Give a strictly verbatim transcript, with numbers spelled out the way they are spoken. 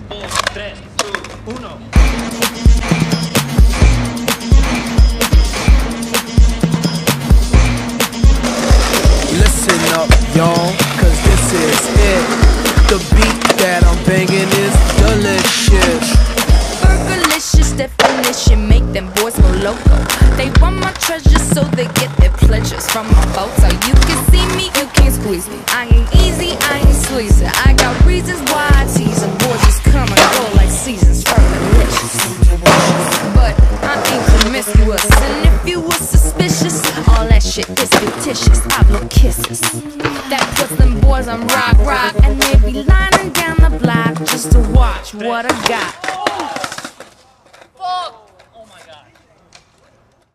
dos, tres, dos, uno. Listen up, y'all, cause this is it. The beat that I'm banging is delicious. Burgerlicious definition, make them boys go loco. They want my treasures so they get their pleasures from my photo. You can see me, you can't squeeze me. I ain't easy, I ain't sleazy. I got reasons why I tease them. Boys just come and go like seasons, fergalicious. But I ain't promiscuous, and if you were suspicious, all that shit is fictitious. I blow kisses. That puts them boys on rock, rock, and they be lining down the block just to watch what I got.